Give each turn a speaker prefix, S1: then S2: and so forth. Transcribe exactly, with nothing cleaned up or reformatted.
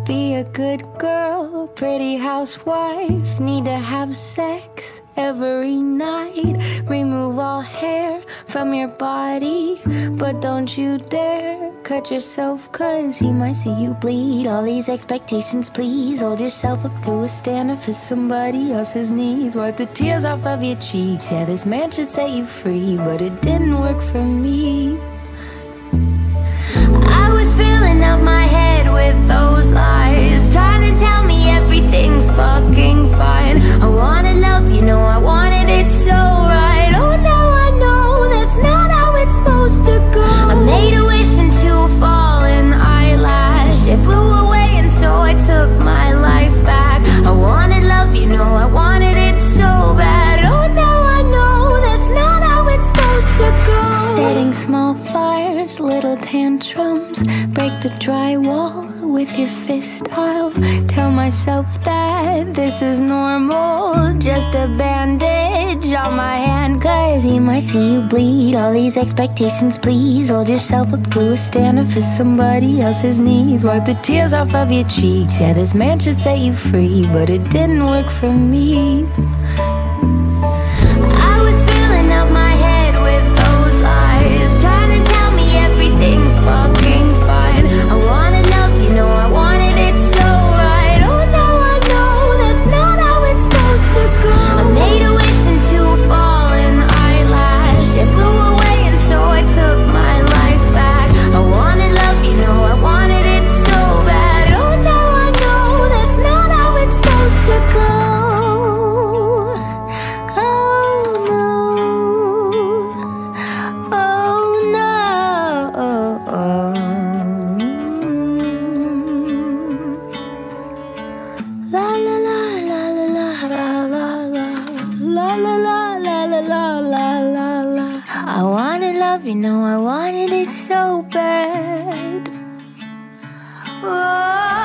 S1: Be a good girl, pretty housewife. Need to have sex every night. Remove all hair from your body, but don't you dare cut yourself, cause he might see you bleed. All these expectations, please hold yourself up to a standard for somebody else's needs. Wipe the tears off of your cheeks. Yeah, this man should set you free, but it didn't work for me. I was filling up my head with those lies, trying to tell me everything's fucking fine. I wanted love, you know I wanted it so right. Oh, now I know that's not how it's supposed to go. I made a wish into a fallen eyelash. It flew away and so I took my life back. I wanted love, you know I wanted it so bad. Oh, now I know that's not how it's supposed to go. Setting small fires, little tantrums, break the drywall with your fist. I'll tell myself that this is normal, just a bandage on my hand, cause he might see you bleed. All these expectations, please hold yourself up to a standard for somebody else's needs. Wipe the tears off of your cheeks. Yeah, this man should set you free, but it didn't work for me. I was filling up my head with those lies, trying to tell me everything's fucking fine. I wanted love, you know I wanted it so right. Oh, now I know that's not how it's supposed to go. I made a wish into a fallen eyelash. It flew away and so I took my life back. I wanted love, you know I wanted it so bad. Oh, now I know that's not how it's supposed to go. I wanted love, you know I wanted it so bad. Oh.